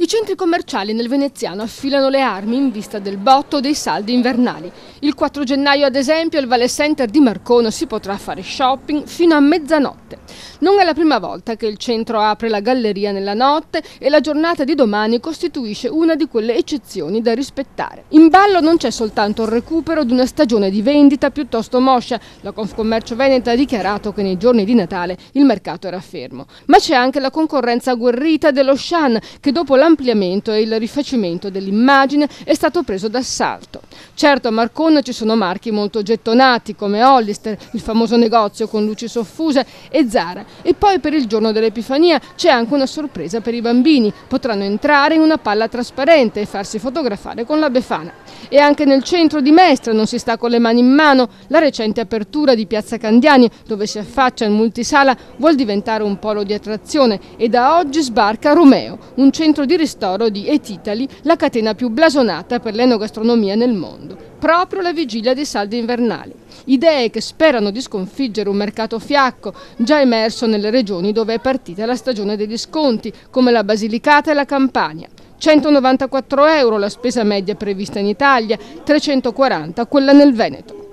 I centri commerciali nel veneziano affilano le armi in vista del botto dei saldi invernali. Il 4 gennaio, ad esempio, al Vale Center di Marcona si potrà fare shopping fino a mezzanotte. Non è la prima volta che il centro apre la galleria nella notte e la giornata di domani costituisce una di quelle eccezioni da rispettare. In ballo non c'è soltanto il recupero di una stagione di vendita piuttosto moscia. La Confcommercio Veneto ha dichiarato che nei giorni di Natale il mercato era fermo. Ma c'è anche la concorrenza agguerrita dello Shan, che dopo l'ampliamento e il rifacimento dell'immagine è stato preso d'assalto. Certo, a Marcona ci sono marchi molto gettonati come Hollister, il famoso negozio con luci soffuse, e Zara. E poi per il giorno dell'Epifania c'è anche una sorpresa per i bambini. Potranno entrare in una palla trasparente e farsi fotografare con la Befana. E anche nel centro di Mestre non si sta con le mani in mano. La recente apertura di Piazza Candiani, dove si affaccia il multisala, vuol diventare un polo di attrazione e da oggi sbarca Romeo, un centro di ristoro di Et Italy, la catena più blasonata per l'enogastronomia nel mondo, proprio alla vigilia dei saldi invernali. Idee che sperano di sconfiggere un mercato fiacco già emerso nelle regioni dove è partita la stagione degli sconti, come la Basilicata e la Campania. 194 € la spesa media prevista in Italia, 340 quella nel Veneto.